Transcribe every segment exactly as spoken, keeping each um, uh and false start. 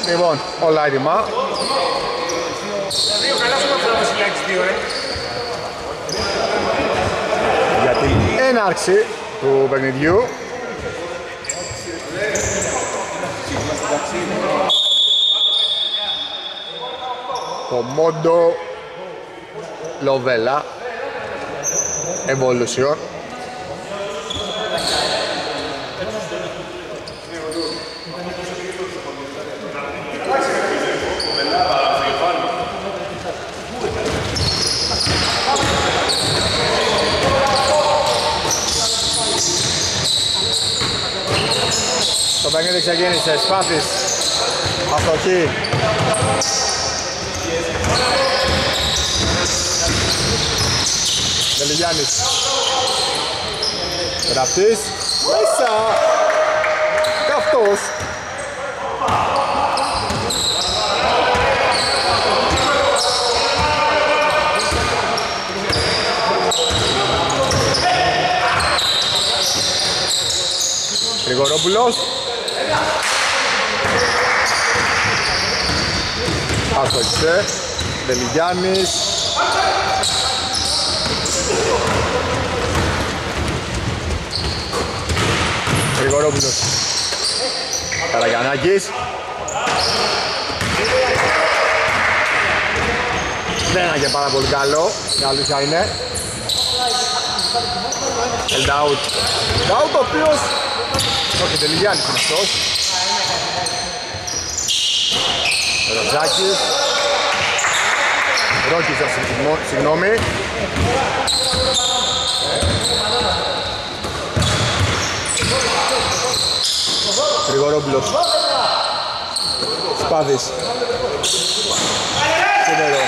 Λοιπόν, όλα έτοιμα. Για την έναρξη του παιχνιδιού. Κομόντο Λοβέλα Evolution. Το παιχνίδι ξεκίνησε, Σπάθης, αστοχή. Δελιγιάννης. Γραφτής, μέσα. Καυτός. Γρηγορόπουλος. Αστοχήσε. Δελιγιάννης. Γρηγορόπουλος. Καραγιαννάκης. Δεν είναι και πάρα πολύ καλό. Η αλήθεια είναι. Ελντάουτ. Ελντάουτ ο οποίος... Όχι, Δελιγιάννης είναι αυτός. Ροζάκης. Ρόκης, συγγνώμη. Γρηγορόπουλος. Σπάδης. Σίδερο.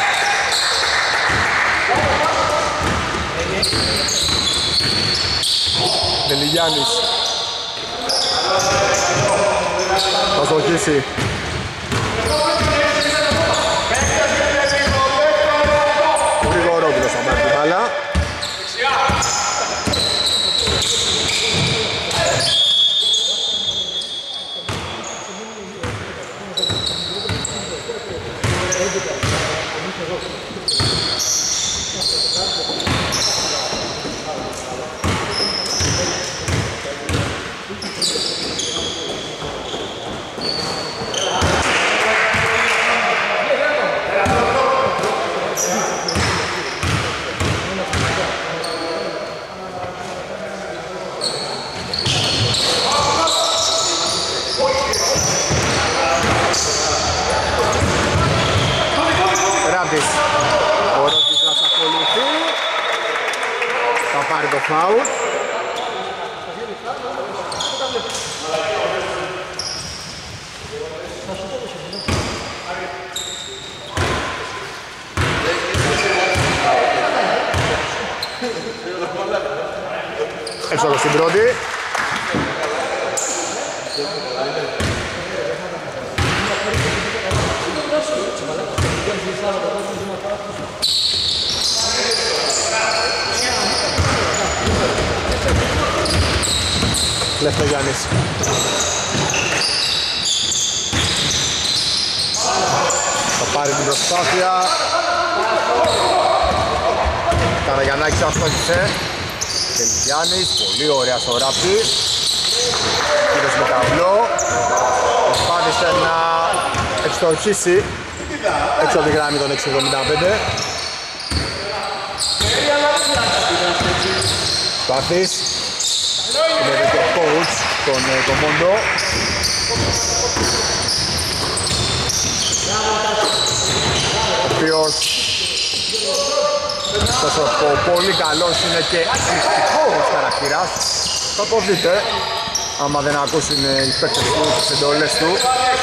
Δελιγιάννης. Θα στοχίσει. Γρηγορόπουλος θα πάρει την μπάλα. Ο Ρόκης θα σας ακολουθεί. Θα πάρει το φάουλ. Έξω στην πρώτη. Λευτογιάννης. Θα πάρει την προσπάθεια. Καραγιαννάκης αστόχησε. Δελιγιάννης, πολύ ωραία στο ράπτη. Κύριος με ταυλό. Προσπάθησε να εξτορχίσει έξω από τη γράμμη των έξι εβδομήντα πέντε. Σπάθης. Είναι και ο coach τον Κομόντο. Ο οποίος τόσο πολύ καλός είναι και αθλητικός χαρακτήρας. Θα το δείτε άμα δεν ακούσουν οι παίκτες του τις εντολές του.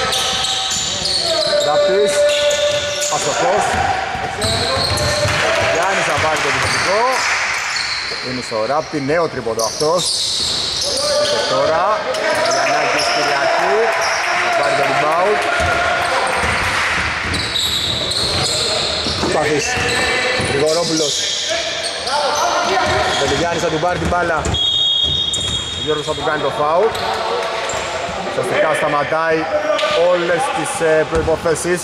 Ράπτης, αστοχός. Γιάννης θα πάρει το δυστυχικό. Είναι στο Ράπτη, νέο τρίποντο αυτός. Και τώρα, ο Γιαννάκης Κυριακή θα πάρει το rebound. Σπαθής, Γρηγορόπουλος. Ο Δελιγιάννης θα του πάρει την μπάλα. Ο Γιώργος θα του κάνει το φάουλ. Ουσιαστικά σταματάει όλες τις ε, προϋποθέσεις.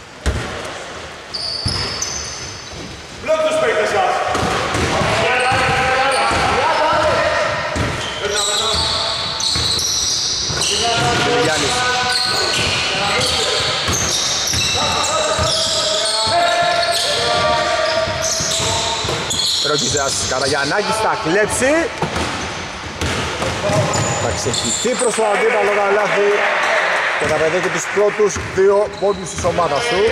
Γιάννης. Ρόκιζας Καραγιαννάκης θα κλέψει. Θα ξεχυθεί προς το αντίπαλο καλάθι και θα πετύχει τους πρώτους δύο πόντους της ομάδας του.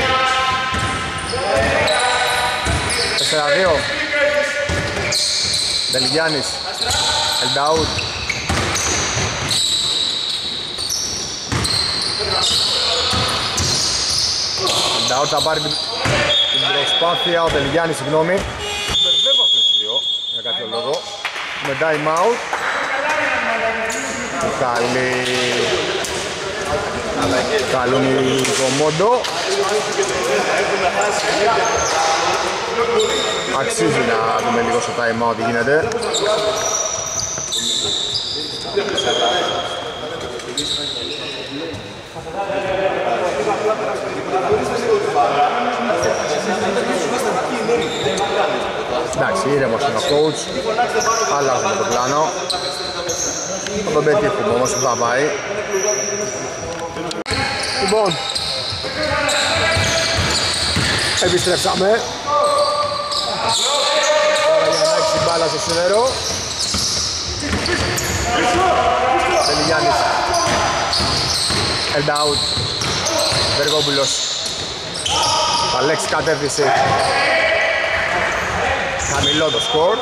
τέσσερα δύο. Δελγιάννης. Ελνταούτ. Ελνταούτ θα πάρει την προσπάθεια, ο Δελγιάννης, συγγνώμη. Μπερδεύω αυτές τις δύο για κάποιο λόγο. Με time out. Καλή... Καλούν το Μόντο. Αξίζει να δούμε λίγο στο time out τι γίνεται. Εντάξει, ήρεμος είναι ο coach. Αλλάζουμε το πλάνο. Θα τον πετύχουμε όμως που θα πάει. Λοιπόν, επιστρέψαμε. Τώρα για να έχει την μπάλα στο σίδερο. Τελιγιάννης. Ελνταούτ. Βεργόπουλος. Θα λέξει κατεύθυνση. Χαμηλό το σκορ.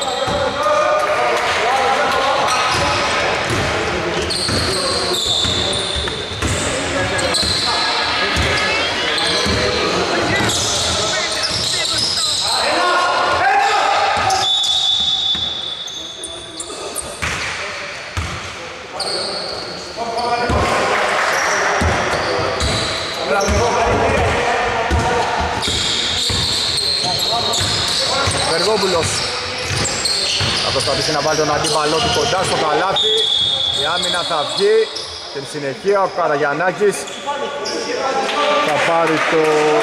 Βεργόπουλος θα προσπαθήσει να βάλει τον αντίπαλό του κοντά στο καλάθι. Η άμυνα θα βγει και στη συνεχεία ο Καραγιαννάκης θα πάρει το...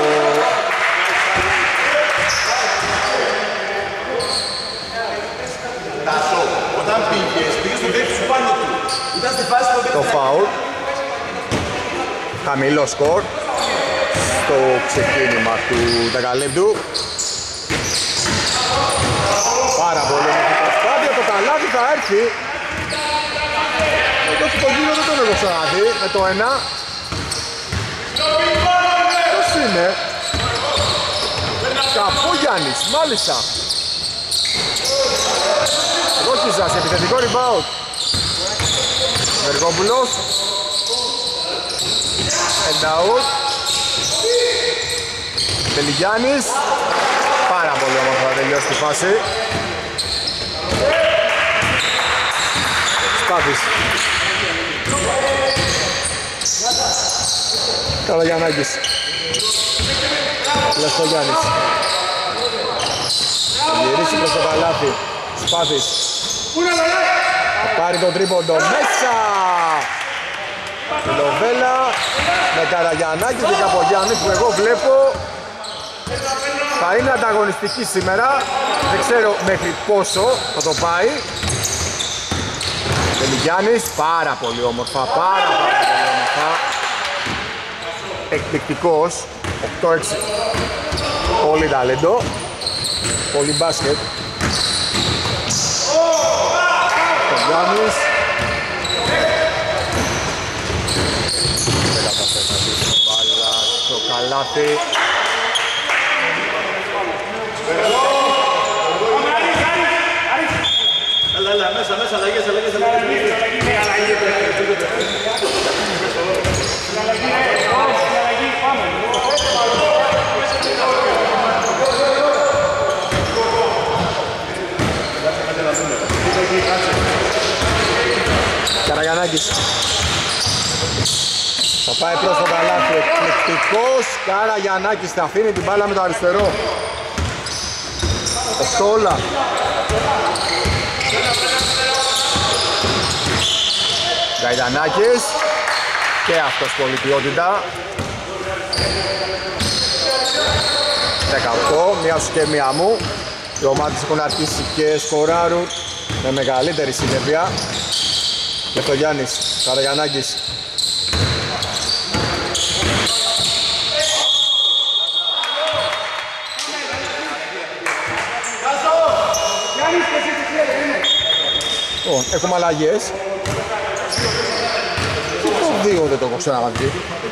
Όταν πήγες, πήγες στο δέκι σου πάνω του. Ήταν στη φάση το φάουλ. Χαμηλό σκορ στο ξεκίνημα του δεκαλέπτου. Πάρα πολύ με την προσπάθεια, το καλάθι θα έρθει. Εδώ στο γύρο δεν τον έχω ξαναδεί, με το ένα. Πώς είναι? Καπογιάννης, μάλιστα. Ρόκιζας, επιθετικό rebound. Βεργόπουλος. Ελνταούτ. Τελιγιάννης. Πάρα πολύ όμως θα τελειώσει τη φάση. Σπάθης. Καραγιαννάκης. Λεστογιάννης. Γυρίσει προς το καλάθι. Σπάθης. Πάρει το τρίποντο μέσα. Λοβέλα με Καραγιαννάκη και Καπογιάννη που εγώ βλέπω θα είναι ανταγωνιστική σήμερα. Δεν ξέρω μέχρι πόσο θα το πάει. Τελιγιάννης, πάρα πολύ όμορφα, πάρα πάρα πολύ όμορφα. Εκπληκτικός, οκτώ έξι. Πολύ ταλέντο, πολύ μπάσκετ. Τελιγιάννης. Δεν καταφέρει να δείξει την μπάλα στο καλάθι. Έλα, έλα, μέσα, μέσα, αλλαγές, αλλαγές, αλλαγές. Καραγιαννάκης. Θα πάει προς το καλάθι, εκπληκτικός Καραγιαννάκης, θα αφήνει την μπάλα με το αριστερό. οκτώ όλα. Γαϊτανάκης. Και αυτός πολύ ποιότητα. δεκαοκτώ, μία σου και μία μου. Οι ομάδες έχουν αρχίσει και σκοράρουν με μεγαλύτερη συνέπεια. Και το Γιάννης Καραγιαννάκης. Λοιπόν, έχουμε αλλαγές. Και το δύο δεν το έχω ξαναδεί.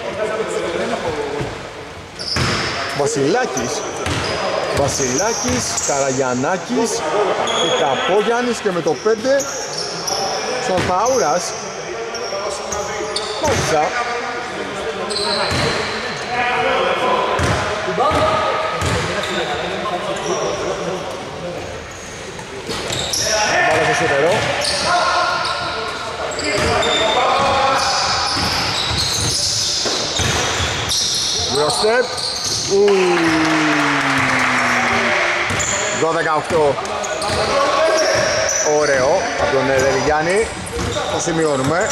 Βασιλάκης, Βασιλάκης, Καραγιαννάκης, Καπόγιαννης και με το πέντε στον Παούρας. Μάλιστα. Μπάλα στο σούτερο. Eurostep. δώδεκα οκτώ. Ωραίο από τον Δελιγιάννη. Το σημειώνουμε.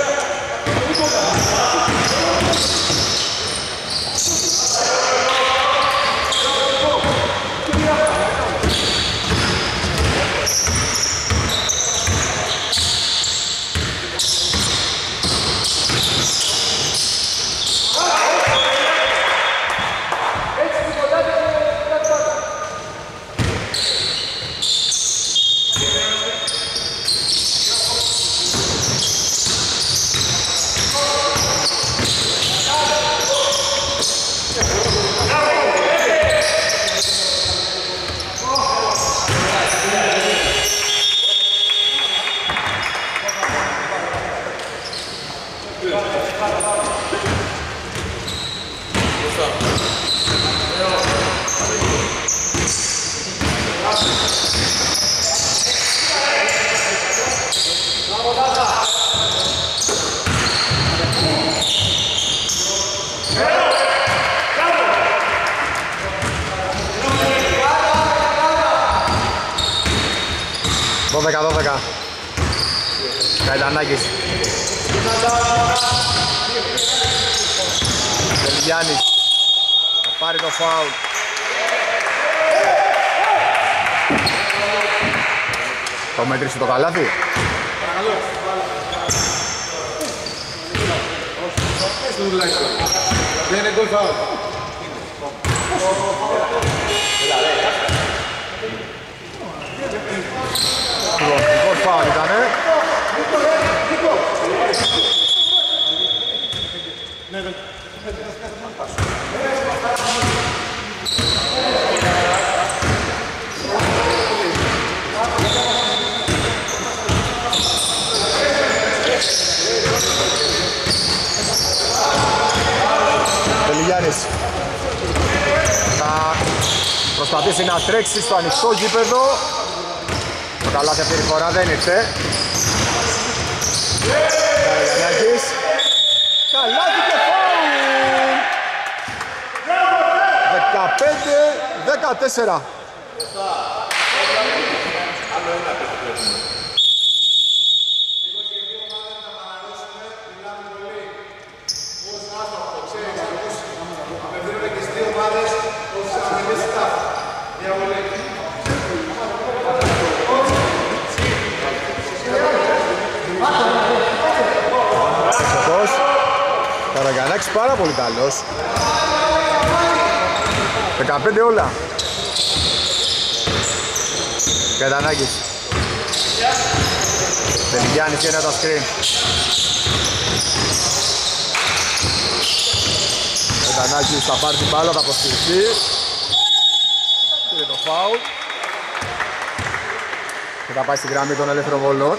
δώδεκα δώδεκα. Καϊτανάκης. Δελιγιάννης. Θα πάρει το φάουλ. Το μέτρησε το καλάθι. Δεν είναι γκολ φάουλ. Γκολ φάουλ ήτανε. Δελιγιάννης θα προσπαθήσει να τρέξει στο ανοιχτό γήπεδο. Το καλάθι αυτή τη φορά δεν ήρθε. Καραγιαννάκης. Καλάθι και φάουλ. δεκαπέντε δεκατέσσερα. Καραγιαννάκης πάρα πολύ καλός. δεκαπέντε όλα. Καϊτανάκης. Δελιγιάννης και ένα τα σκριν. Καϊτανάκης θα πάρει την μπάλα, θα προστηρηθεί. Πήρε το φάουλ. Και θα πάει στη γραμμή των ελεύθερων βολών.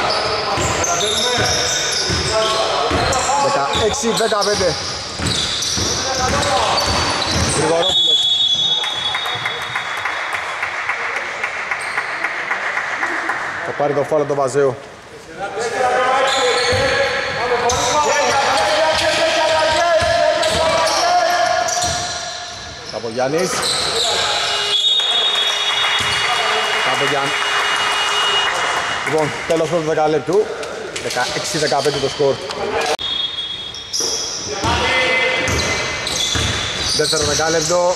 δεκαπέντε. Γρηγορόπουλος. Θα πάρει το φάουλ από τον Βαζέο. Καπογιάννης. Καπογιάννης. Λοιπόν, τέλος πρώτου δεκαλέπτου. δεκαέξι δεκαπέντε το σκορ. Δεύτερο δεκάλεπτο.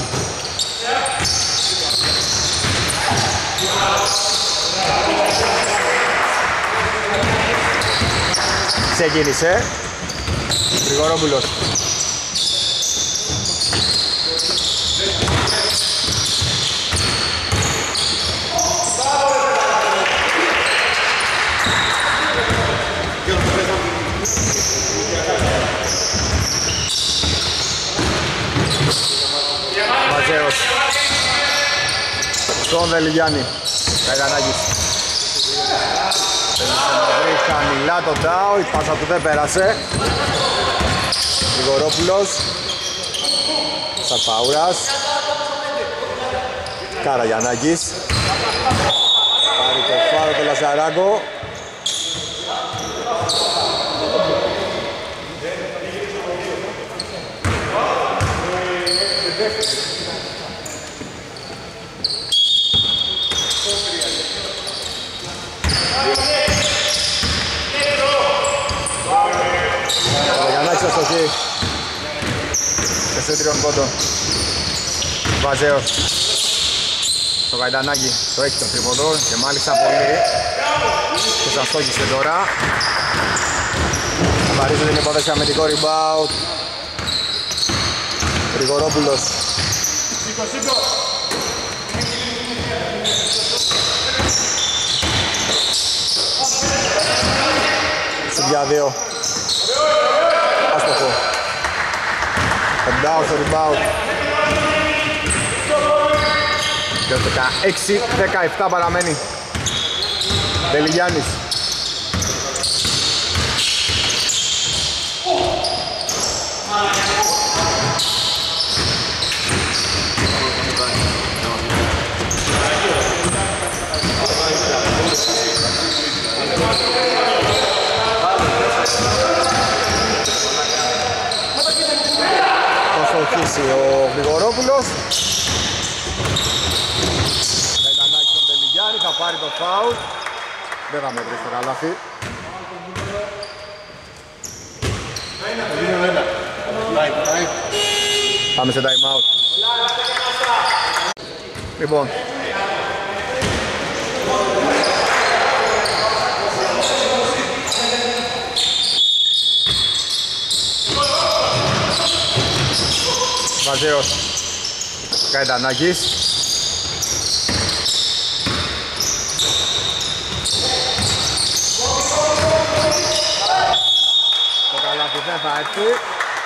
Ξεκίνησε. Γρηγορόπουλος. Μαζέος. Στον Δελιγιάννη. Καϊδανάκης. Θέλησε να βρει χαμηλά το Τάο, η πάσα του δεν πέρασε. Γρηγορόπουλος. Σαρπαούρας. Καραγιαννάκης. Πάρει το φάρο το Λαζαράγκο. Καραγιαννάκης αστοχή. Σε τριών πόντων. Βαζέος. Στο Γαϊντανάκι το έχει το τρίποντο και μάλιστα πολύ. Και σας στόχισε τώρα. Βαρίζεται την υπόθεση αμυντικό rebound. Γρηγορόπουλος. Στην για δύο. Άστοχο. Down στο rebound. Και δεκαέξι δεκαεπτά παραμένει. Δελιγιάννης. Θα ο Γρηγορόπουλος. Θα ήταν άκη τον Δελιγιάννη, θα πάρει το φάουλ. Δεν θα μετρήσει το καλάθι. Πάμε σε time out. Λοιπόν, Βαζέος. Καϊντανάκης. Το καλάθι δεν θα έρθει.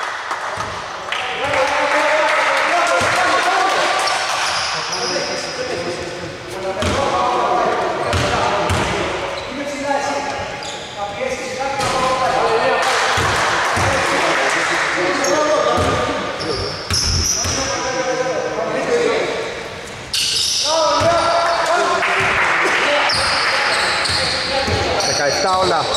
δεκαεπτά όλα.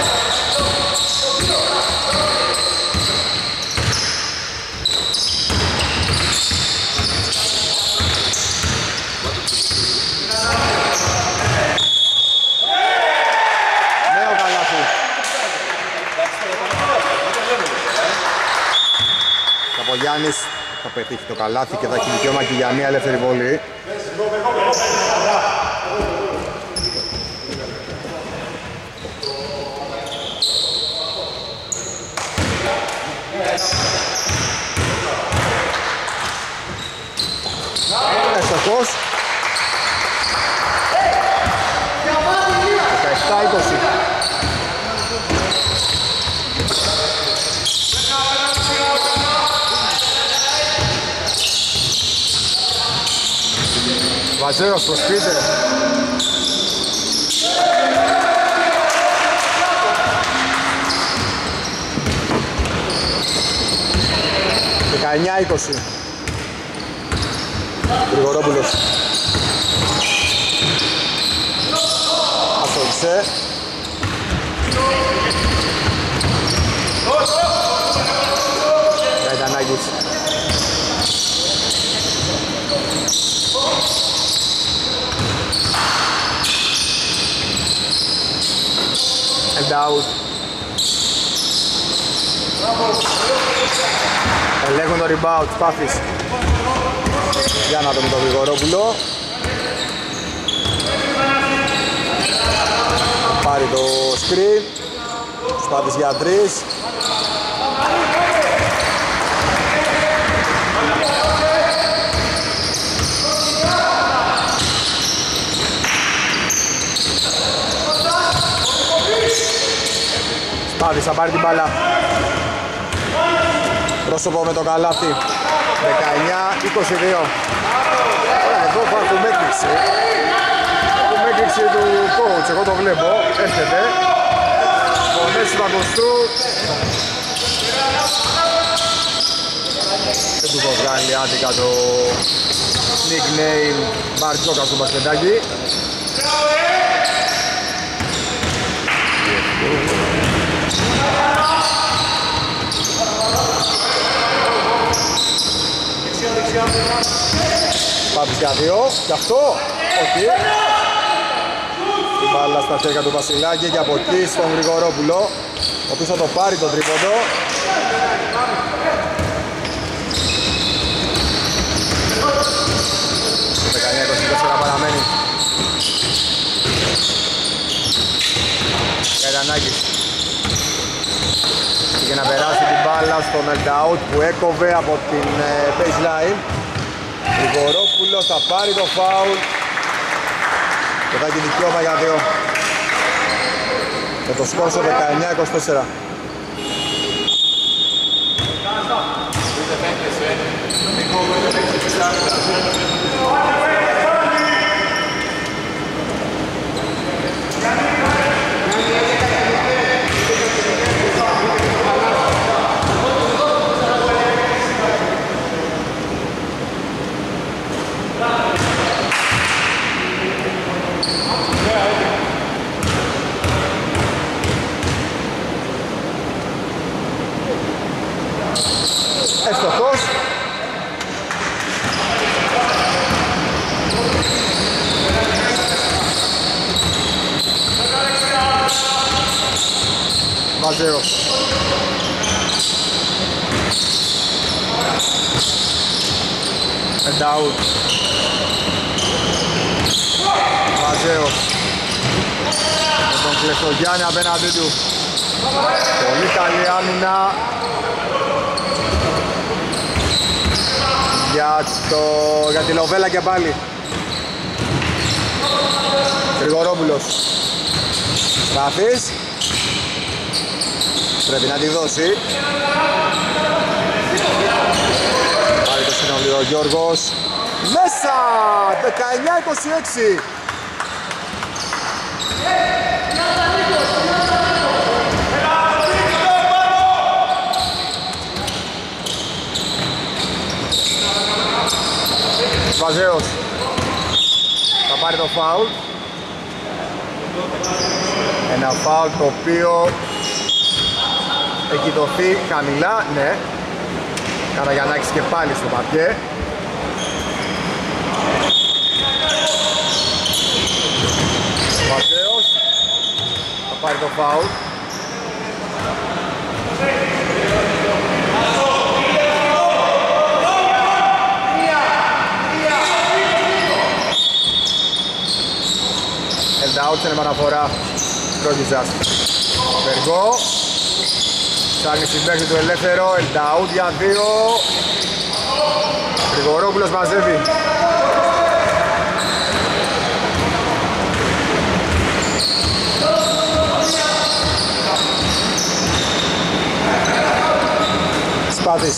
Νέο καλάθι. Καπογιάννης θα πετύχει το καλάθι και θα έχει δικαίωμα και για μία ελεύθερη βολή. Εστοχός. δεκαεπτά είκοσι. Βαζέος στο σπίτι. δεκαεννιά είκοσι. Γρηγορόπουλος. Αστόχισε. Καϊτανάκης. And out. Ελέγχουν το rebound, Σπάθης. Για να δούμε τον Γρηγορόπουλο. Πάρει το screen. Σπάθης για τρεις. Σπάθης θα πάρει την μπάλα. Πρόσωπο με το καλάθι. δεκαεννιά είκοσι δύο. Εδώ έχουμε έκρηξη. Έχουμε έκρηξη του coach, εγώ το βλέπω. Έρχεται. Φωνές του Παγκοστού. Δεν του το βγάλει άδικα το nickname Μπαρτζόκα στο μπασκετάκι. Πάπης για δύο, και αυτό, όχι. Η μπάλα στα χέρια του Βασιλάκη και από εκεί στον Γρηγορόπουλο, ο οποίος θα το πάρει το τρίποντο. δεκαεννιά είκοσι τέσσερα παραμένει. Καϊτανάκης. Και να περάσει την μπάλα στο meltdown που έκοβε από την baseline. Γρηγορόπουλος θα πάρει το φάουλ και θα έχει δικαίωμα για δύο. Με το σκόρ στο δεκαεννιά είκοσι τέσσερα. Έστοχος. Μαζέος. And out. Μαζέος. Με τον Κλειστογιάννη απέναντί του. Πολύ καλή άμυνα για, το, για τη Λοβέλα και πάλι. Γρηγορόπουλος. Στάθης. Πρέπει να τη δώσει. Πάρει το συνολείο ο Γιώργος. Μέσα! δεκαεννιά είκοσι έξι. Βαζέος θα πάρει το φάουλ. Ένα φάουλ το οποίο έχει δοθεί χαμηλά, ναι. Καραγιαννάκης και πάλι στο παπιέ. Βαζέος θα πάρει το φάουλ. Out είναι επαναφορά Ρόγιζας. Βεργό ψάχνει συμπαίχτη του ελεύθερο. Out για δύο. Γρηγορόπουλος μαζεύει. Σπάθης.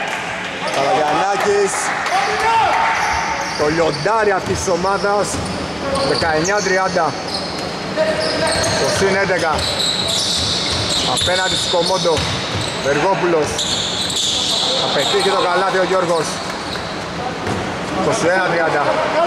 Το λιοντάρι αυτής της ομάδας δεκαεννιά τριάντα. Το συν έντεκα. Απέναντι στους Κομόντο. Βεργόπουλος. Θα πετύχει το καλάθι ο Γιώργος. είκοσι ένα τριάντα.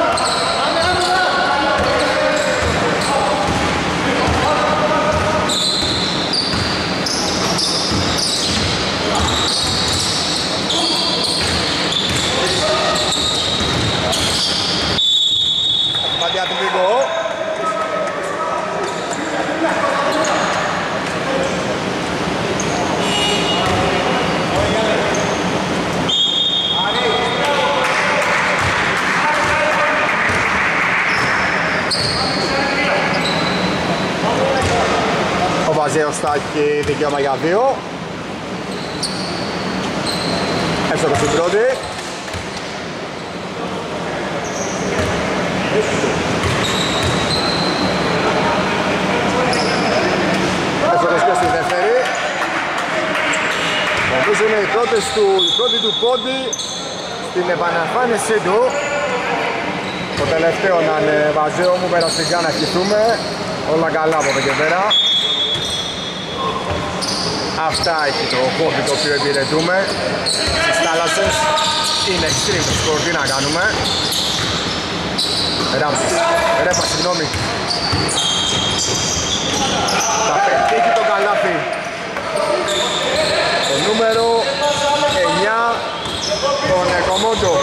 Παντιά του Βίγκο. Ο Βαζέος θα έχει δικαίωμα για δύο. Εύστοχος στην πρώτη. Εύστοχος και στη δεύτερη. Νομίζω είναι η πρώτη του, η πρώτη του πόντι στην επαναφάνισή του. Το τελευταίο να είναι Βαζέο μου, περαστικά να ευχηθούμε. Όλα καλά από εδώ και πέρα. Αυτά έχει το χόμπι το οποίο υπηρετούμε στις θάλασσες. Είναι extreme το σκορ, τι να κάνουμε. Ράμψης, ρέπα συγγνώμη. Θα πετύχει το καλάθι. Το νούμερο εννιά τον Κομόντο.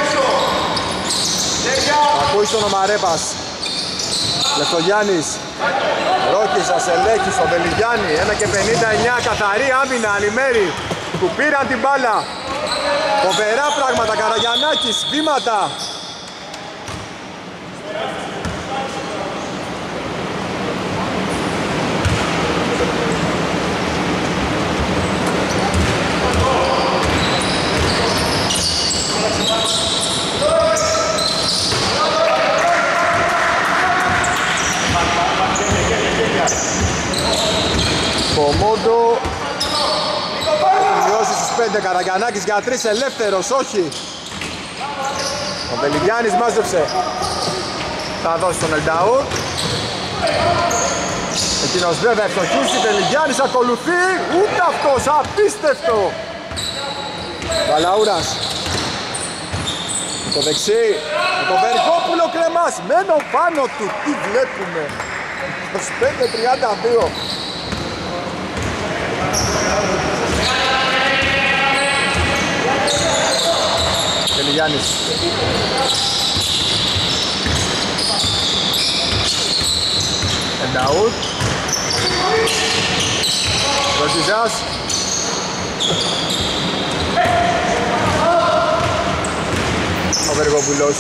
Ακούει στο όνομα Ρέπας. Λευτογιάννης. Ρόκης, Ασελέκης, ο Μπελιγιάννη, ένα και πενήντα εννιά, καθαρή άμυνα, Αλιμέρη, του πήραν την μπάλα. Φοβερά πράγματα, Καραγιαννάκης, βήματα. Κομόντο έχει μειώσει στους πέντε. Καραγιαννάκης για τρεις, ελεύθερος, όχι. Ο Μπελιγιάννης μάζεψε. Θα δώσει τον Ελνταούρ. Εκείνος δεν θα ευστοχίσει. Μπελιγιάννης ακολουθεί. Ούτε αυτός, απίστευτο. Βαλαούρας. Με το δεξί. Με το Βεργόπουλο κρεμάς. Μένω πάνω του. Τι βλέπουμε. είκοσι πέντε τριάντα δύο. Μπελιγιάννης. Ελνταούρ. Ρωσιζάς. Ο Βεργόπουλος.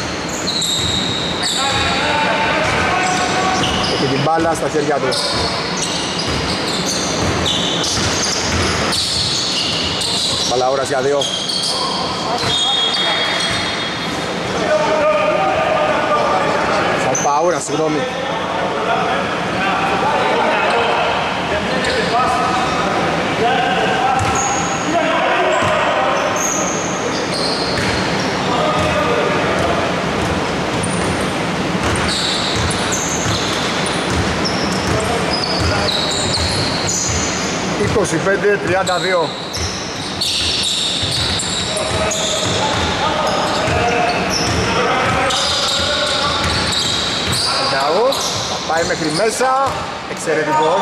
Έχει την μπάλα στα χέρια του. Παλαούρας για δύο. Σαλπαούρας, συγγνώμη. είκοσι πέντε τριάντα δύο. Νταούτ, πάει μέχρι μέσα, εξαιρετικός.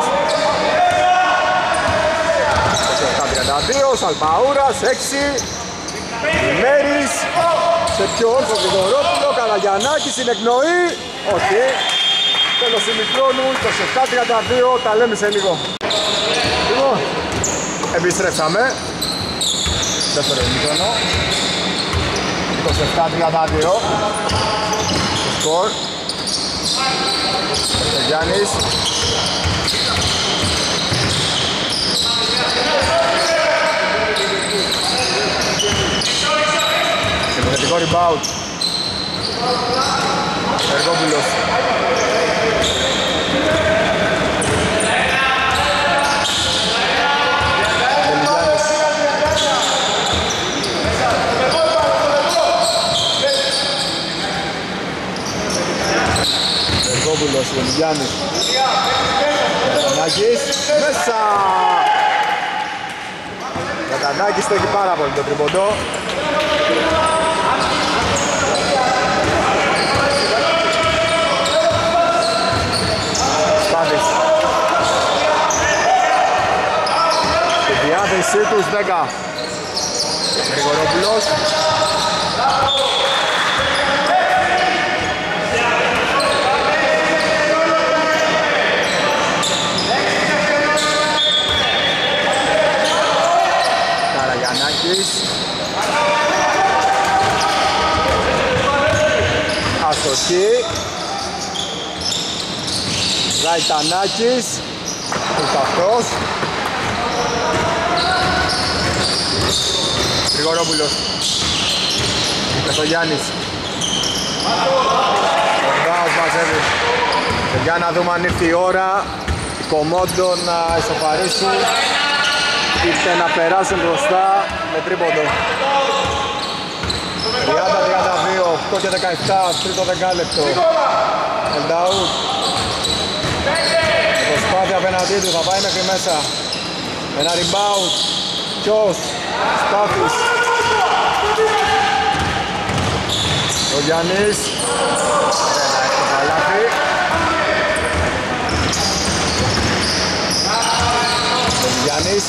τριάντα δύο, Σαλπαούρας, έξι. Μέρης, σε ποιον, στο Γρηγορόπουλο, Καραγιαννάκης, στην εκνοή. Όχι. Τέλος ημιχρόνου, είκοσι επτά τριάντα δύο, τα λέμε σε λίγο. Λοιπόν, επιστρέψαμε. Δεύτερο ημιχρόνο. είκοσι επτά τριάντα δύο. Το σκορ. Ο Γιάννης. Επιθετικό rebound. Εργόπουλος. Γρηγορόπουλος, Γιάννης. Κατανάκης, μέσα! Κατανάκης το έχει πάρα πολύ το τριποντό. Σπάθης. Στη διάθεσή τους δέκα. Γρηγορόπουλος. Καραγιαννάκης. Αστοχή. Γαϊτανάκης. Ουρταυτός. Γρηγορόπουλος. Μεσογιάννης. Ο Γκάος μαζεύει. Και για να δούμε αν ήρθε η ώρα η Κομόντο να ισοφαρίσει, ήρθε να περάσουν μπροστά με τρίποντο. τριάντα τριάντα δύο, οκτώ και δεκαεπτά, τρίτο δεκάλεπτο. Ελνταούτ. Με προσπάθεια απέναντί του, θα πάει μέχρι μέσα. Ένα rebound. Ποιος, Σπάθης. Ο Γιάννης. Ένα έχει το καλάθι. Ο Γιάννης.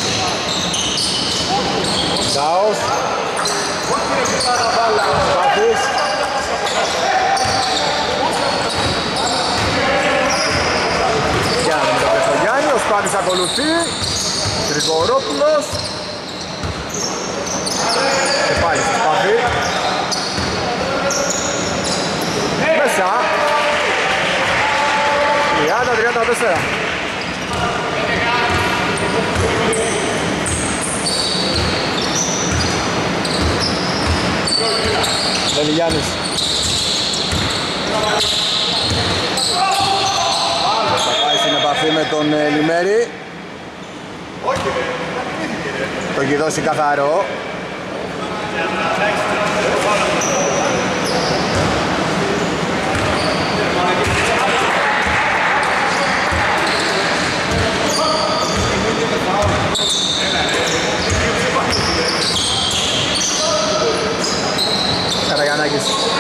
Ντάος. Σπάθης. Γιάννη με το πες ο Γιάννη, ο Σπάθης ακολουθεί. Γρηγορόπουλος. Και πάλι στη Σπάθη. Μέσα. τριάντα τριάντα τέσσερα. Λεβιγιάννης. Θα πάει στην επαφή με τον Λιμέρη. Το έχει δώσει καθαρό. Καραγιαννάκης.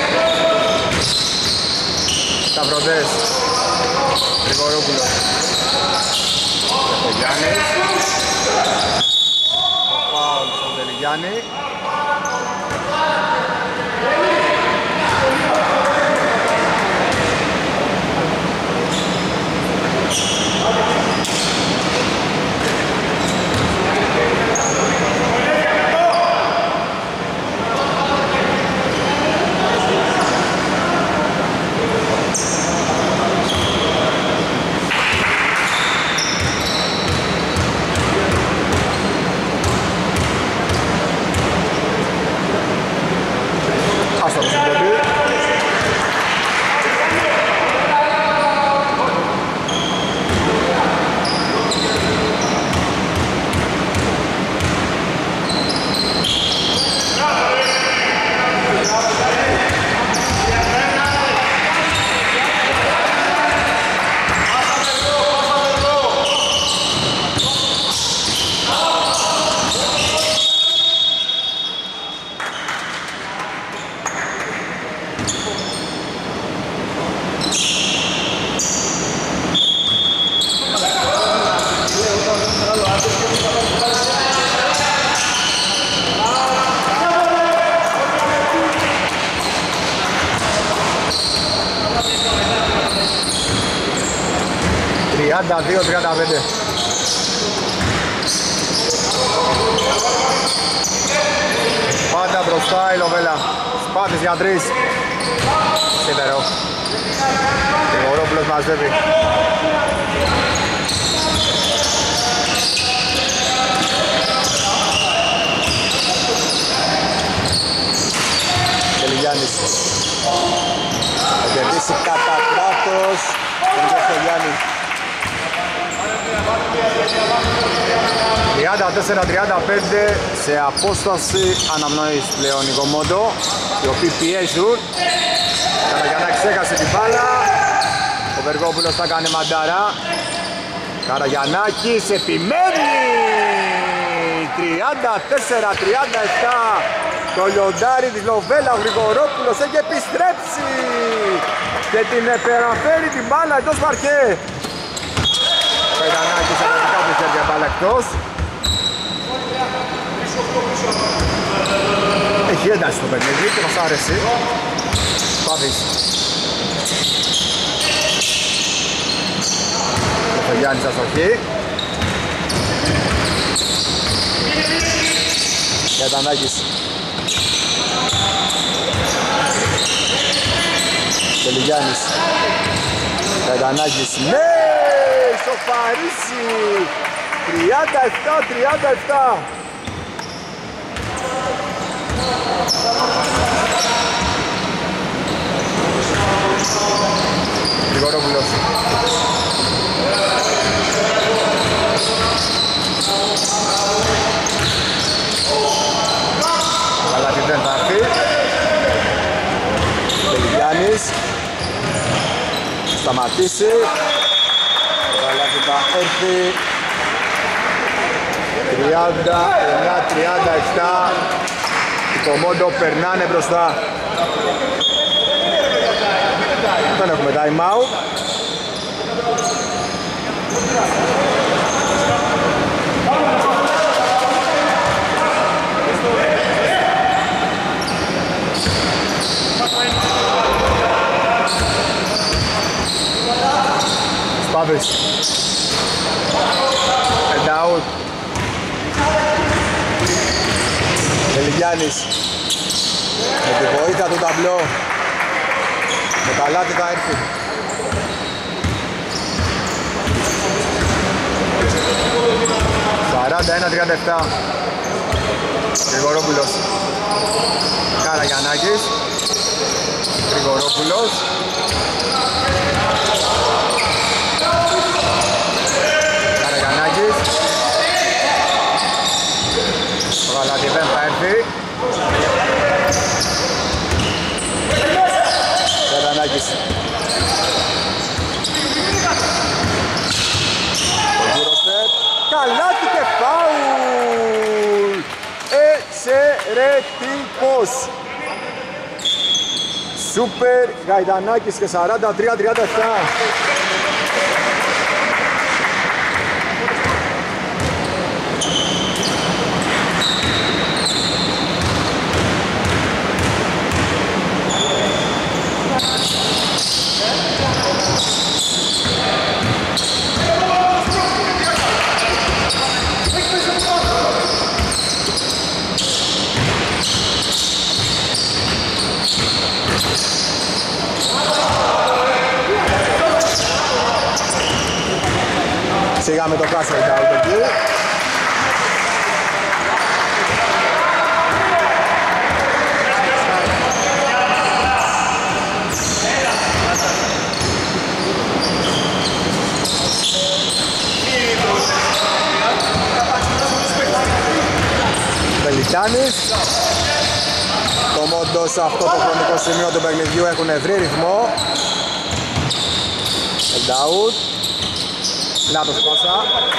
Σταυροντές. Γρηγορόπουλος. Ο Γιάννης. Ο Πάουλ στον Τελιγιάννη. τριάντα δύο τριάντα πέντε. Πάντα μπροστά η Λοβέλα. Σπάθης για τρεις. Σίδερο. Γρηγορόπουλος μαζεύει. Τελιγιάννης. Θα κερδίσει κατά κράτος τον Κωστογιάννη. τριάντα τέσσερα τριάντα πέντε σε απόσταση αναπνοής πλέον η Κομόντο, οι οποίοι πιέζουν. Καραγιαννάκης έχασε την μπάλα. Βεργόπουλος θα κάνει μαντάρα. Καραγιαννάκης επιμένει. τριάντα τέσσερα τριάντα επτά. Το λιοντάρι της Λοβέλα, ο Γρηγορόπουλος έχει επιστρέψει και την επεραφέρει την μπάλα εντός παρκέ. Ο Καϊτανάκης από δικά του χέρια μπάλα εκτός. Έχει ένταση στο παιχνίδι και μας άρεσε. Πάβης. Ο Γιάννης αστοχή. Καϊτανάκης. Τελιγιάννης. Καϊτανάκης. Ναι! Σοφαρίσει! τριάντα επτά τριάντα επτά. Γρηγορόπουλος. Αλλά τι δεν θα έρθει. Τελιγιάννης. Σταματήσει. Αλλά τι θα έρθει. τριάντα εννιά τριάντα επτά. Το Μόντο περνάνε μπροστά. Δεν έχουμε time out. Σπάβης. And out. Τελιγιάννης. Με τη βοήθεια του ταμπλό. Το καλάτι θα έρθει. σαράντα ένα τριάντα επτά. Γρηγορόπουλος. Καραγιαννάκης. Γρηγορόπουλος. Καραγιαννάκης. Το καλάτι δεν θα έρθει. Καραγιαννάκης. Καλάτι και φάουλ! Εξαιρετικός! Σούπερ Γαϊτανάκης και σαράντα τρία τριάντα επτά. Σιγά με το κάσσερ out εκεί. Πελιτάνης. Το Μόντο σε αυτό το χρονικό σημείο του παιχνιδιού έχουν βρει ρυθμό. And out. Λάθος πάσα.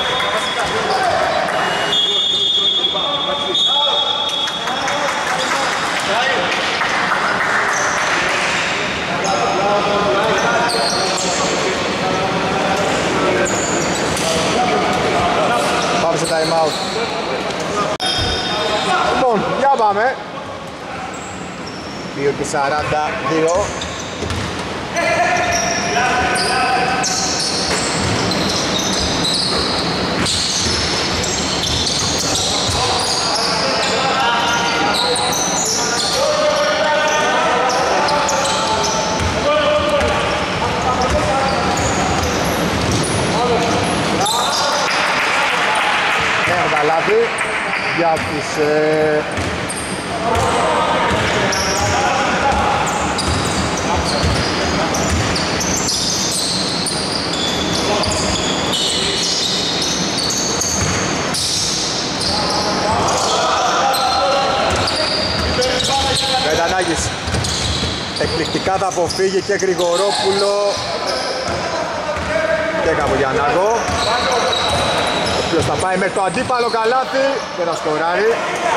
Πάμε σε time out. Λοιπόν, για πάμε. δύο και σαράντα δύο. Για τους ε... Καϊτανάκης εκπληκτικά θα αποφύγει και Γρηγορόπουλο Ντέκα από Γιαννάκο, ο οποίος θα πάει μέχρι το αντίπαλο καλάθι και θα σκοράρει.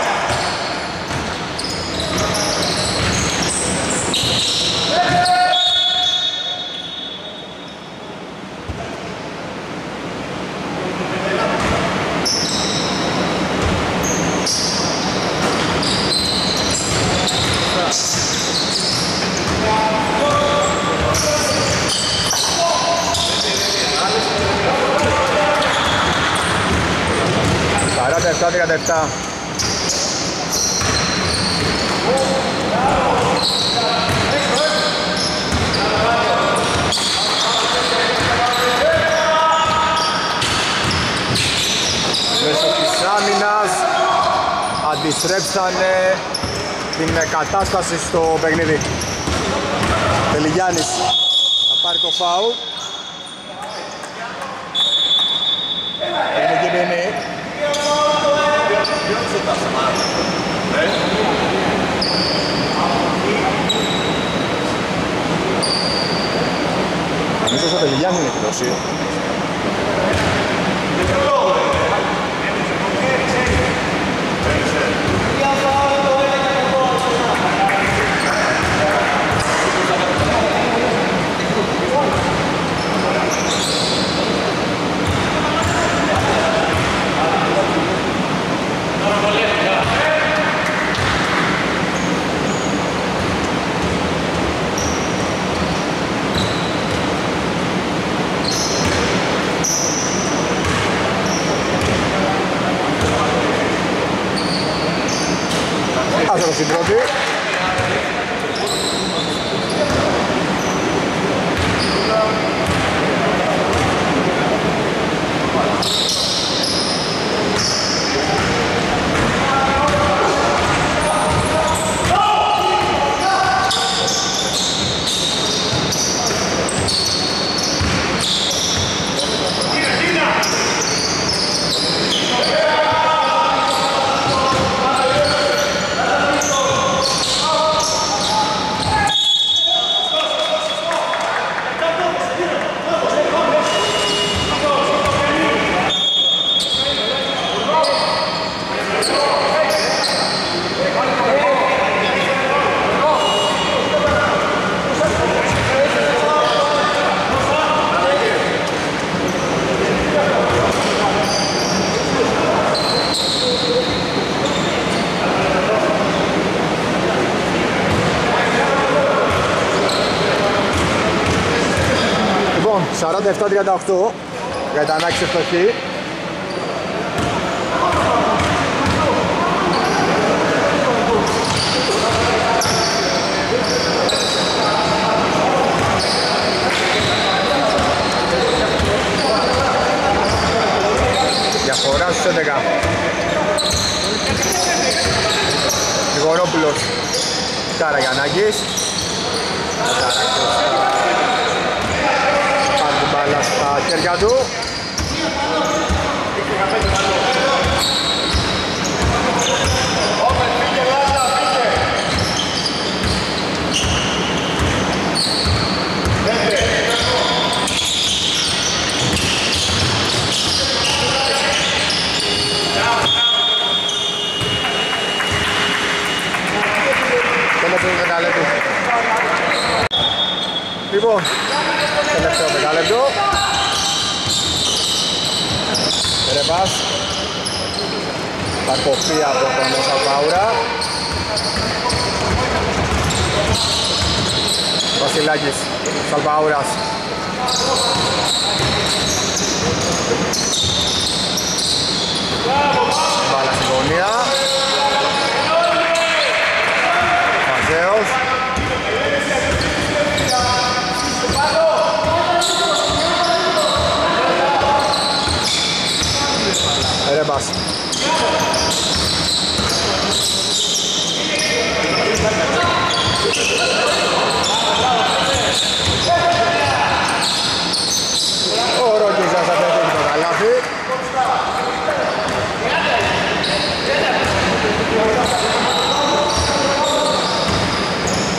σαράντα επτά τριάντα επτά. Μέσω της άμυνας αντιστρέψανε την κατάσταση στο παιχνίδι. Τελιγιάννης θα πάρει το φάουλ. Τεχνική ποινή. Νομίζω στο Τελιγιάννη είναι εκδόση. Άσο στην πρώτη. σαράντα επτά τριάντα οκτώ για την Ανάκη ευστοχή. Διαφορά στους έντεκα. Γρηγορόπουλος, Καραγιαννάκης. Πάρει την μπάλα στα χέρια του. Λοιπόν, τελευταίο δεκάλεπτο. Ρεπάς. Θα κοπεί από τον Σαλπαούρα. Βασιλάκης, Σαλπαούρας. Μπάλα στην γωνία. Μαζέος. Ρεμπάς. Ο Ρόκης θα πετύχει το καλάθι.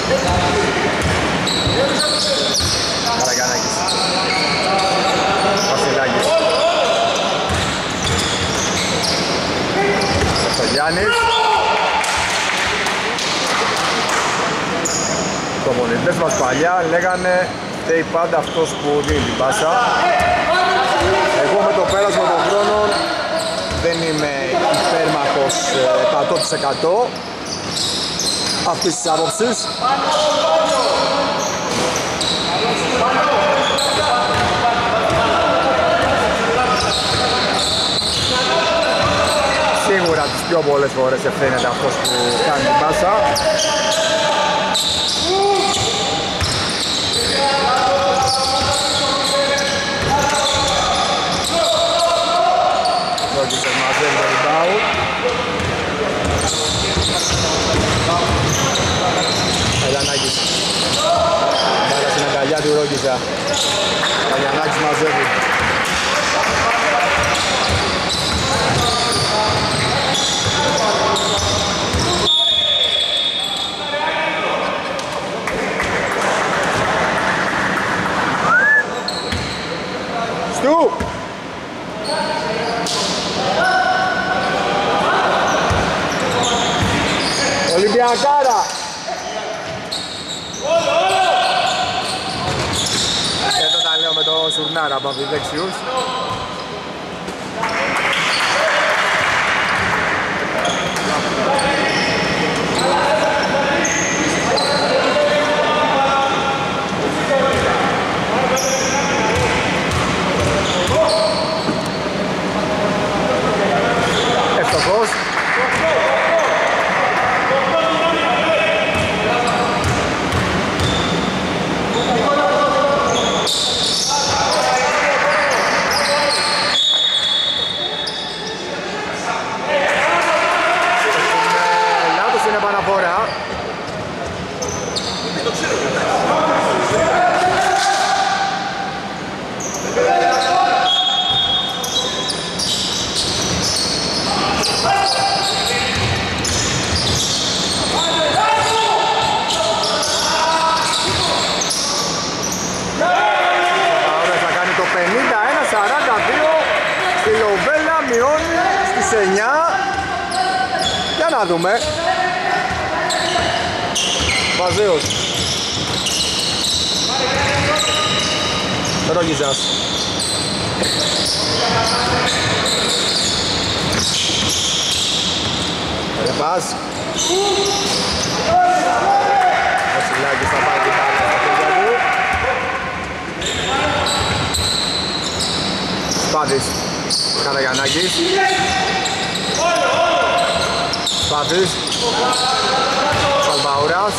Καραγιαννάκης. Γιάννης. Οι προπονητές μας παλιά λέγανε φταίει πάντα αυτός που δίνει την πάσα. Εγώ με το πέρασμα των χρόνων δεν είμαι υπέρμαχος εκατό τοις εκατό αυτής της άποψης. Σίγουρα τις πιο πολλές φορές ευθύνεται αυτός που κάνει την πάσα. Ρόγκισερ μαζεύει το rebound. Καλιανάκης. Μπάλα στην αγκαλιά του Ρόγκιζα. Καλιανάκης μαζεύει. Στου! Ολυμπιακάρα! Εδώ τα λέω με το Σουρνάρα από τους δεξιούς. Ευτυχώς. Λάθος είναι επαναφορά. πενήντα ένα σαράντα δύο η Λοβέλα μειώνει στις εννιά. Για να δούμε. Βαζέος. Ρόγιζας. Ρε πας. Βασιλάκης θα πάει την μπάλα στα χέρια του. Σπάθης, Καραγιαννάκης. Σπάθης, Σαλβαούρας.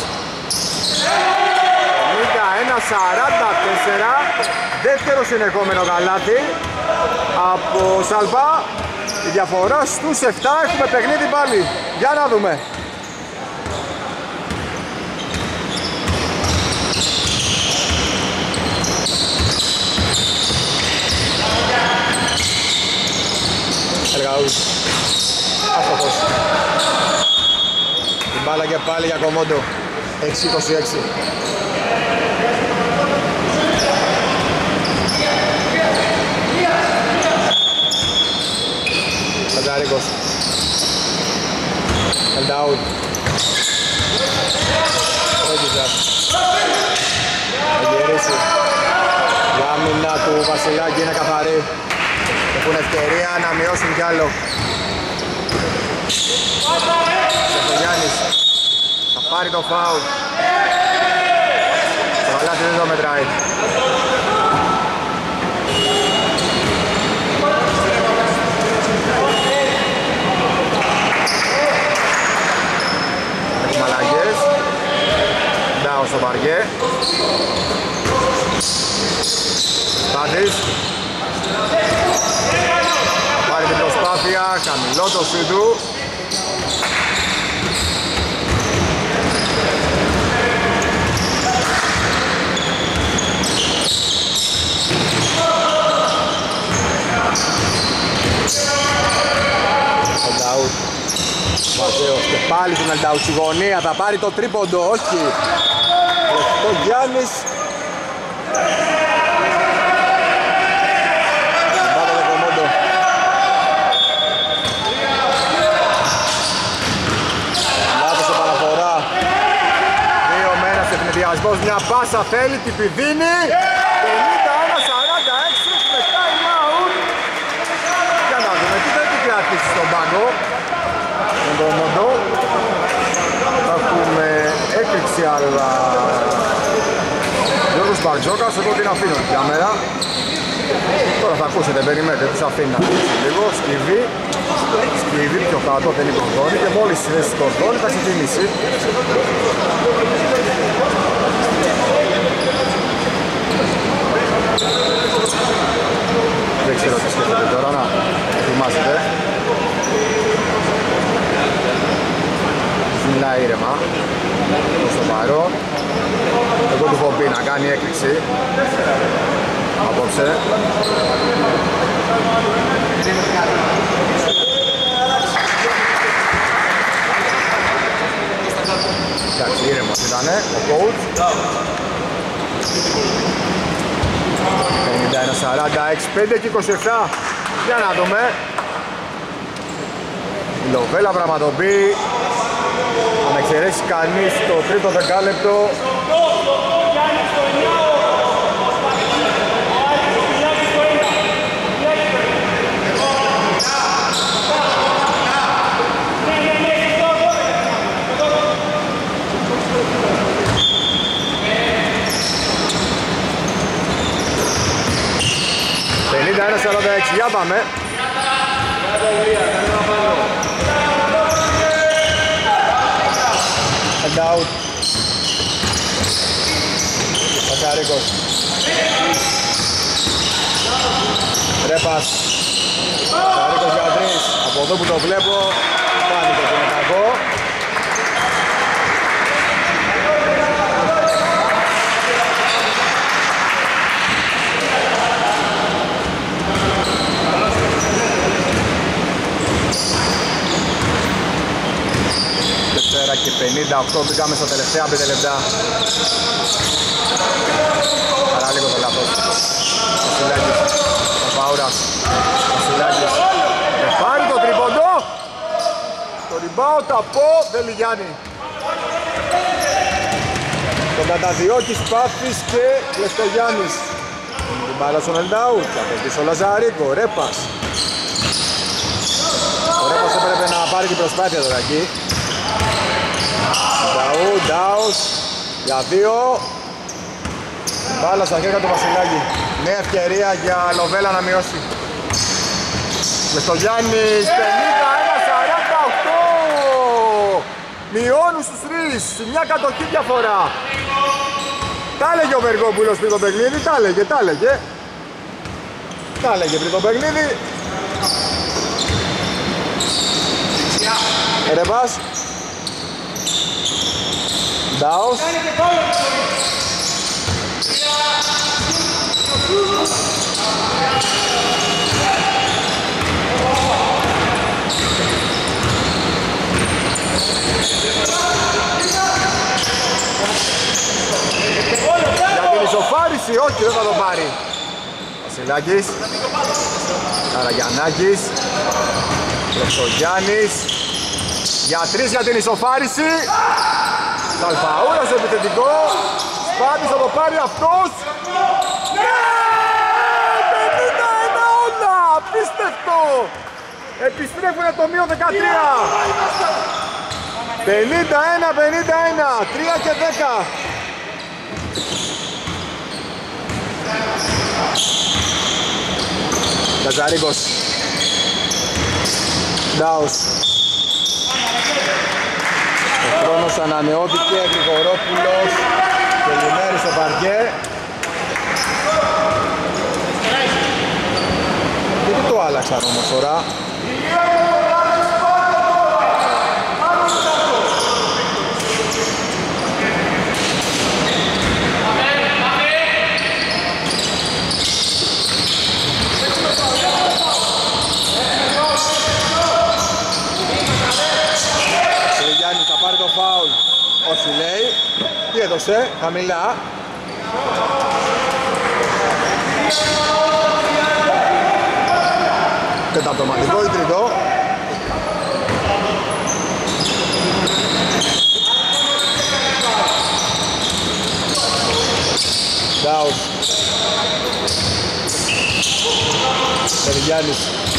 πενήντα ένα σαράντα τέσσερα, δεύτερο συνεχόμενο καλάθι από Σαλβά. Η διαφορά στους επτά, έχουμε παιχνίδι πάλι. Για να δούμε. Εργαούς. Άστοχος. Την μπάλα και πάλι για Κομόντο. έξι είκοσι έξι. Πενταρίκος. Ελνταούτ. Ρόγκιζας. Θα γυρίσει. Η άμυνα του Βασιλάκη είναι καθαρή. Έχουν ευκαιρία να μειώσουν κι άλλο. Σεφογιάννης θα πάρει το φάουλ. Το καλάθι δεν το μετράει. Έχουμε αλλαγές. Ντάω στο παρκέ. Στάθης. Πάρει την προσπάθεια, χαμηλό το σου του. Αλνταούτ. Μαζέος και πάλι στην Αλνταούτ στη γωνία, θα πάρει το τρίποντο, όχι. Ο Γιάννης. Συνδυασμός, μια πάσα θέλει, την πηδίνει. πενήντα ένα σαράντα έξι με time out. Για να δούμε τι δεν την κρατήσει στον πάγκο. Με τον Μοντό. Θα έχουμε έκρηξη, αλλά Γιώργος Μπαρτζόκας, εγώ την αφήνω την κάμερα. Τώρα θα ακούσετε, περιμένετε, τους αφήνει να αφήσει λίγο. Σκύβει, σκύβει πιο κάτω, δεν είναι κορδόνι και μόλις συνέσει το κορδόνι θα ξεκινήσει. Δεν ξέρω τι σκέφτεται τώρα, να ετοιμάζετε. Μιλάει ήρεμα προς το παρόν. Εγώ του έχω πει να κάνει έκρηξη απόψε. Εντάξει, ήρεμος ήτανε ο coach. πενήντα ένα σαράντα έξι, πέντε και είκοσι επτά. Για να δούμε. Η Λοβέλα πραγματοποιεί, αν εξαιρέσει κανείς το τρίτο δεκάλεπτο, πενήντα ένα σαράντα έξι, για πάμε. And out. Πασαρίκος. Ρέπας. Πασαρίκος για τρεις. Από εδώ που το βλέπω, φάνηκε ότι είναι κακό. Και πενήντα οκτώ, μπήκαμε στα τελευταία πέντε λεπτά. Παρά λίγο το λάθος. Βασιλάκης, ο Παούρας, Βασιλάκης. Και πάρει το τριποντό. Το rebound από Δελιγιάννη. Τον καταδιώκει Σπάθης και Λεστογιάννης. Την μπάλα στον Ελνταούτ. Από πίσω ο Λαζαρίκο, Ρέπας. Ο Ρέπας έπρεπε να πάρει την προσπάθεια τώρα εκεί. Νταού, Ντάους, για δύο. Μπάλα στα χέρια του Βασιλάκη. Νέα ευκαιρία για Λοβέλα να μειώσει. Μεστογιάννης, πενήντα ένα σαράντα οκτώ. Μειώνουν στους τρεις, μια κατοχή διαφορά. Τα έλεγε ο Βεργόπουλος πριν το παιχνίδι, τα έλεγε, τα έλεγε. Τα έλεγε πριν το παιχνίδι. Ερεβάς. Ντάους. Για την ισοφάριση, όχι, δεν θα το πάρει. Βασιλάκης, Καραγιαννάκης, Λευτογιάννης. Για τρεις για την ισοφάριση. Καλπαούρας επιθετικό. Σπάτης θα το πάρει αυτός. Ναι! πενήντα ένα όλα! Απίστευτο! Επιστρέφουνε το μείον δεκατρία. πενήντα ένα πενήντα ένα. τρία και δέκα. Λαζαρίκος. Ντάους. Ο χρόνος ανανεώθηκε, Γρηγορόπουλος και Λουνέρης στο παρκέ. Γιατί το άλλαξαν όμως τώρα. Όχι λέει, τι έδωσε, χαμηλά. Τεταρτοματικό ή τρίτο. Ντάους. Περιγιάννης.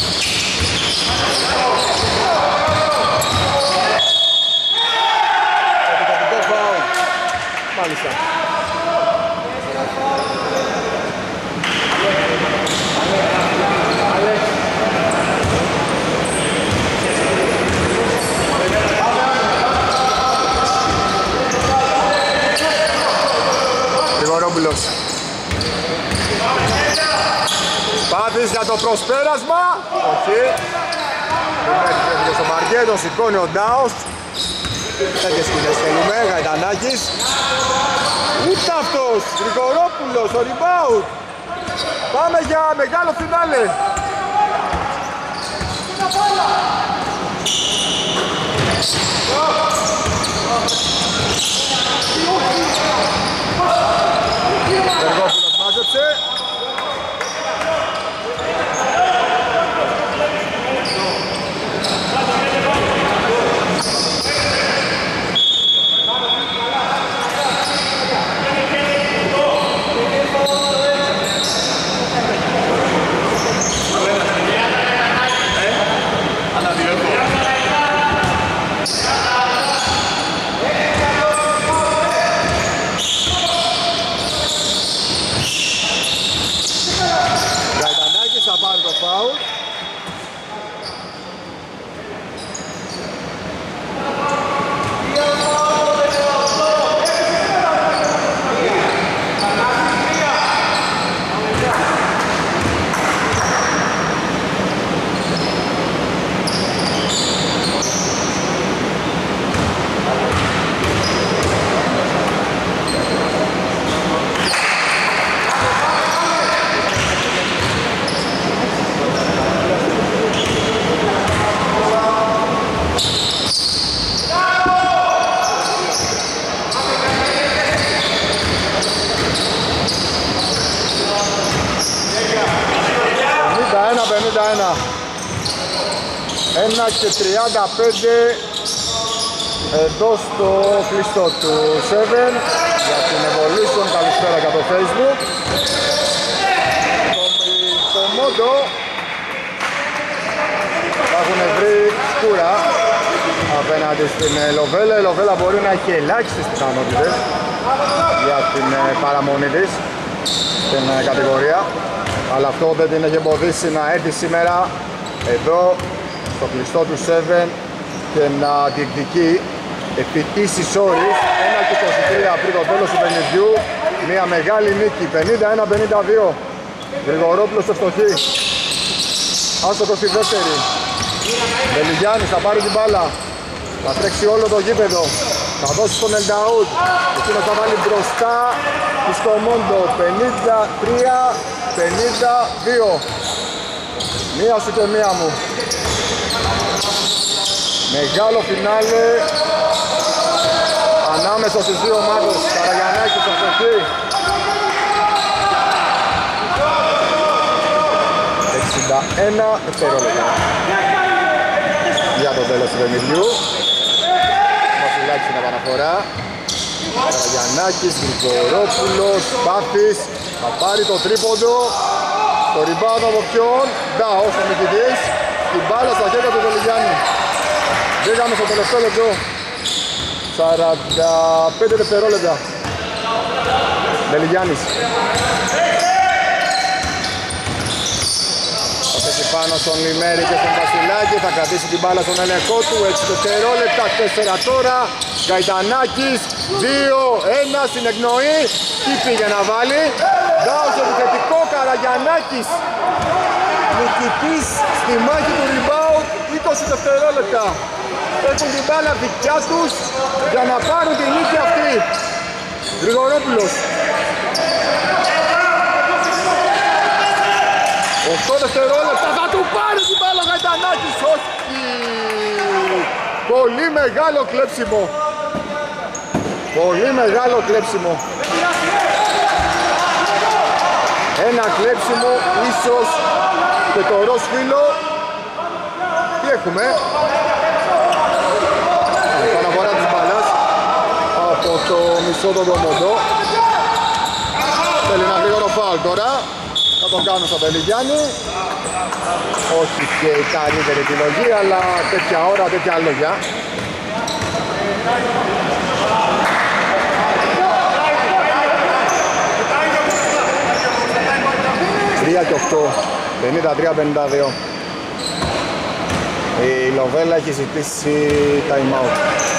Επιτατικό φάουλ. Μάλιστα. Γρηγορόπουλος. Πάτης για το προσπέρασμα. Όχι. Φεύγει στο παρκέ, τον σηκώνει ο Ντάος. Τέτοιες σκηνές θέλουμε, Γαϊτανάκης. Ούτε αυτός, Γρηγορόπουλος, ο rebound. Πάμε για μεγάλο φινάλε. Γρηγορόπουλος μάζεψε. ένα και τριάντα πέντε εδώ στο κλειστό του Seven για την Evolution. Καλησπέρα για το Facebook. Το Μόντο θα έχουν βρει σκούρα απέναντι στην Λοβέλα. Η Λοβέλα μπορεί να έχει ελάχιστες πιθανότητες για την παραμονή της στην κατηγορία, αλλά αυτό δεν την έχει εμποδίσει να έρθει σήμερα εδώ στο κλειστό του Seven και να διεκδικεί επί ίσης ώρης ένα και είκοσι τρία πριν το τέλος του παιχνιδιού μια μεγάλη νίκη, πενήντα ένα πενήντα δύο. Γρηγορόπουλος ευστοχή, άστοχος στη δεύτερη. Βελιγιάννης θα πάρει την μπάλα, θα τρέξει όλο το γήπεδο, θα δώσει στον Ελνταούτ, εκείνος θα βάλει μπροστά στο Μόντο. Πενήντα τρία πενήντα δύο. Μία σου και μία μου. Μεγάλο φινάλε ανάμεσα στις δύο ομάδες. Καραγιαννάκης στο σοφή. εξήντα ένα δευτερόλεπτα για το τέλος του παιχνιδιού. Βασιλάκης στην επαναφορά. Καραγιαννάκης, Γρηγορόπουλος, Πάθης. Θα πάρει το τρίποντο. Το rebound από ποιον? Ντάος ο νικητής. Την μπάλα στα χέρια του Βελιγιάννη. Πήγαμε στο τελευταίο λεπτό. σαράντα πέντε δευτερόλεπτα. Βελιγιάννης. Θα πέσει πάνω στον Λιμέρη και στον Βασιλάκη. Θα κρατήσει την μπάλα στον έλεγχό του. έξι δευτερόλεπτα. τέσσερα τώρα. Γαϊτανάκης. δύο ένα στην εκνοή. Τι πήγε να βάλει? Ντάος επιθετικό. Καραγιαννάκης. Νικητής στη μάχη του rebound. είκοσι δευτερόλεπτα. Έχουν την μπάλα δικιά τους για να πάρουν την νίκη αυτή. Γρηγορόπουλος. οκτώ δευτερόλεπτα. Θα του πάρει την μπάλα ο Γαϊτανάκης. Όχι. Πολύ μεγάλο κλέψιμο. Πολύ μεγάλο κλέψιμο. Ένα κλέψιμο ίσως και το ροζ φύλλο. Τι έχουμε? Επαναφορά της μπάλας από το μισό τον Μόντο. θέλει ένα γρήγορο φάουλ τώρα. Θα το κάνω στον Πελιγιάννη. Όχι και η καλύτερη επιλογή, αλλά τέτοια ώρα, τέτοια λόγια. τρία και οκτώ, πενήντα τρία πενήντα δύο. Η Λοβέλα έχει ζητήσει time out,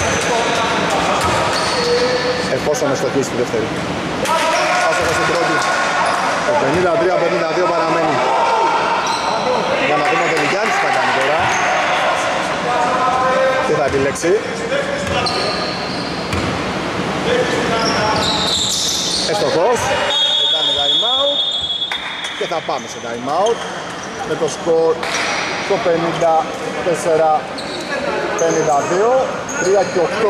εφόσον εστοχίσει τη δεύτερη. Άστοχο στην πρώτη. Το πενήντα τρία πενήντα δύο παραμένει. Για να δούμε ο Τελικιάνης τι θα κάνει τώρα. Τι θα επιλέξει. Εστοχός. Θα κάνει time out. Και θα πάμε σε time out. Με το σκορ το πενήντα τέσσερα πενήντα δύο. τρία και οκτώ.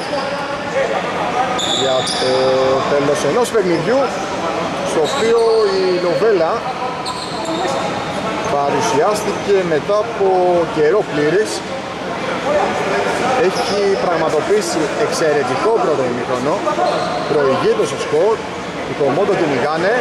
Για το τέλος ενός παιχνιδιού, στο οποίο η Λοβέλα παρουσιάστηκε μετά από καιρό πλήρης. Έχει πραγματοποιήσει εξαιρετικό πρώτο ημίχρονο, προηγείται στο σκορ, οι Κομόντο κυνηγάνε.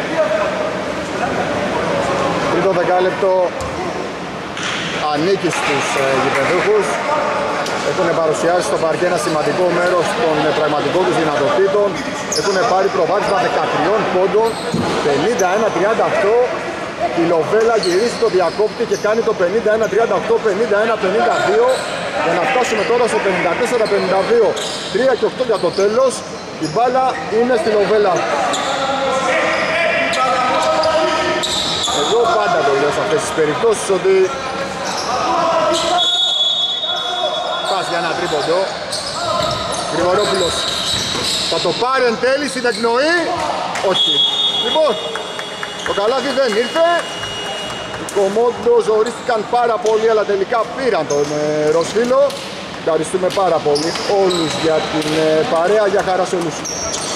Τρίτο δεκάλεπτο ανήκει στους ε, γηπεδούχους. Έχουν παρουσιάσει στο παρκέ ένα σημαντικό μέρος των πραγματικών τους δυνατοτήτων. Έχουν πάρει προβάδισμα δεκατρία πόντων, πενήντα ένα τριάντα οκτώ. Η Λοβέλα γυρίζει το διακόπτη και κάνει το πενήντα ένα τριάντα οκτώ, πενήντα ένα πενήντα δύο. Για να φτάσουμε τώρα στο πενήντα τέσσερα πενήντα δύο. τρία και οκτώ για το τέλος. Η μπάλα είναι στη Λοβέλα. Εγώ πάντα το λέω σε αυτές τις περιπτώσεις ότι πας για ένα τρίποντο. Γρηγορόπουλος θα το πάρει εν τέλει στην εκπνοή. Όχι. Λοιπόν, το καλάθι δεν ήρθε. Οι Κομόντο ζορίστηκαν πάρα πολύ, αλλά τελικά πήραν τον ε, Ροσφύλλο. Ευχαριστούμε πάρα πολύ όλους για την ε, παρέα, για χαρά σε όλους.